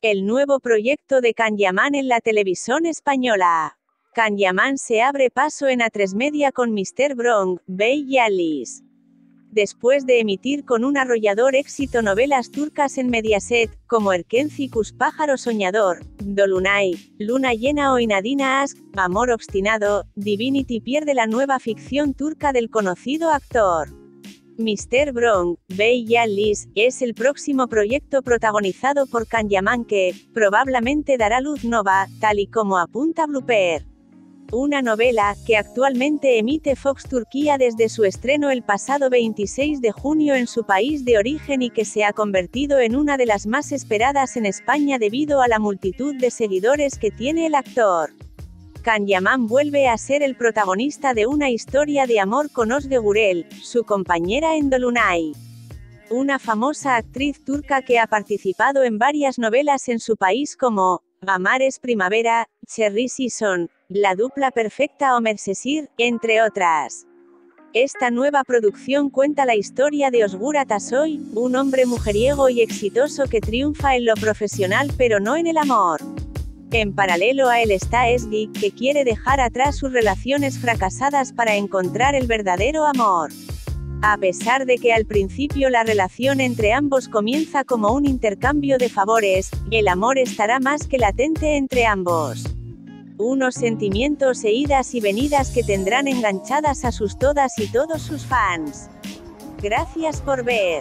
El nuevo proyecto de Can Yaman en la televisión española. Can Yaman se abre paso en A3 Media con Mr. Bronx, Bey y Alice. Después de emitir con un arrollador éxito novelas turcas en Mediaset, como Erkencikus Pájaro Soñador, Dolunay, Luna Llena o Inadina Aşk, Amor Obstinado, Divinity pierde la nueva ficción turca del conocido actor. Mr. Bronx, Bey y Alice, es el próximo proyecto protagonizado por Can Yaman que, probablemente dará luz Nova, tal y como apunta Blooper. Una novela, que actualmente emite Fox Turquía desde su estreno el pasado 26 de junio en su país de origen y que se ha convertido en una de las más esperadas en España debido a la multitud de seguidores que tiene el actor. Can Yaman vuelve a ser el protagonista de una historia de amor con Özge Gürel, su compañera en Dolunay. Una famosa actriz turca que ha participado en varias novelas en su país como Amar es Primavera, Cherry Season, La Dupla Perfecta o Medcezir, entre otras. Esta nueva producción cuenta la historia de Özgür Atasoy, un hombre mujeriego y exitoso que triunfa en lo profesional pero no en el amor. En paralelo a él está Ezgi, que quiere dejar atrás sus relaciones fracasadas para encontrar el verdadero amor. A pesar de que al principio la relación entre ambos comienza como un intercambio de favores, el amor estará más que latente entre ambos. Unos sentimientos e idas y venidas que tendrán enganchadas a sus todas y todos sus fans. Gracias por ver.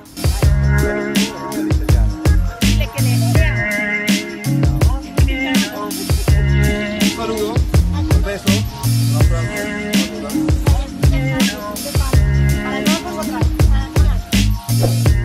Un saludo, un beso, un abrazo. Para todos vosotras.